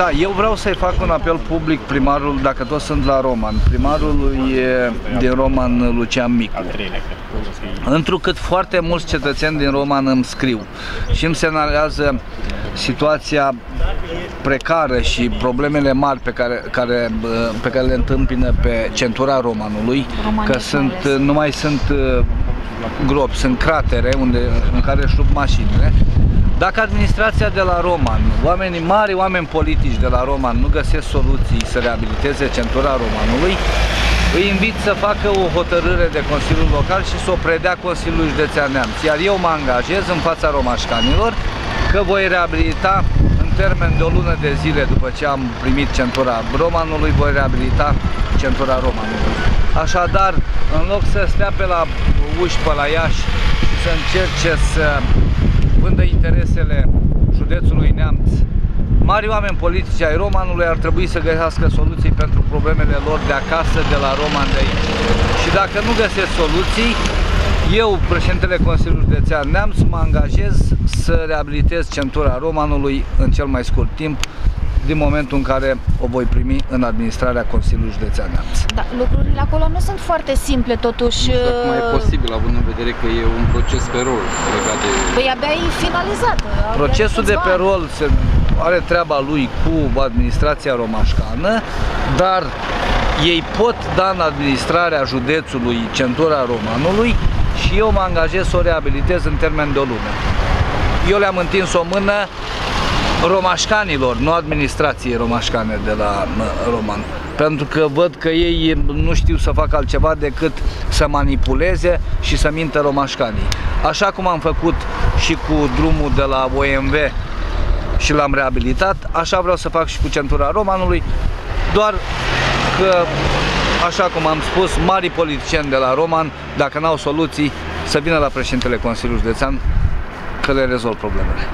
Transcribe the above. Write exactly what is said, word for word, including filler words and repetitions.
Da, eu vreau să-i fac un apel public primarul, dacă toți sunt la Roman, primarului din Roman, Lucian Micu. Întrucât foarte mulți cetățeni din Roman îmi scriu și îmi semnalează situația precară și problemele mari pe care, care, pe care le întâmpină pe centura Romanului, că sunt, nu mai sunt gropi, sunt cratere unde, în care își rup mașinile. Dacă administrația de la Roman, oamenii mari, oameni politici de la Roman nu găsesc soluții să reabiliteze centura Romanului, îi invit să facă o hotărâre de Consiliul Local și să o predea Consiliului Județean Neamț. Iar eu mă angajez în fața romașcanilor că voi reabilita în termen de o lună de zile după ce am primit centura Romanului, voi reabilita centura Romanului. Așadar, în loc să stea pe la uși pe la Iași și să încerce să vândă interesele județului Neamț, mari oameni politici ai Romanului ar trebui să găsească soluții pentru problemele lor de acasă, de la Roman, de aici. Și dacă nu găsesc soluții, eu, președintele Consiliului Județean Neamț, mă angajez să reabilitez centura Romanului în cel mai scurt timp, din momentul în care o voi primi în administrarea Consiliului Județean Neamț. Da, lucrurile acolo nu sunt foarte simple, totuși. Nu știu cum e posibil, având în vedere că e un proces pe rol legat de... Păi abia e finalizat. Procesul de pe rol se are treaba lui cu administrația romașcană, dar ei pot da în administrarea județului centura Romanului și eu mă angajez să o reabilitez în termen de o lună. Eu le-am întins o mână romașcanilor, nu administrației romașcane de la Roman, pentru că văd că ei nu știu să facă altceva decât să manipuleze și să mintă romașcanii. Așa cum am făcut și cu drumul de la O M V și l-am reabilitat, așa vreau să fac și cu centura Romanului, doar că, așa cum am spus, mari politicieni de la Roman, dacă n-au soluții, să vină la președintele Consiliului Județean că le rezolv problemele.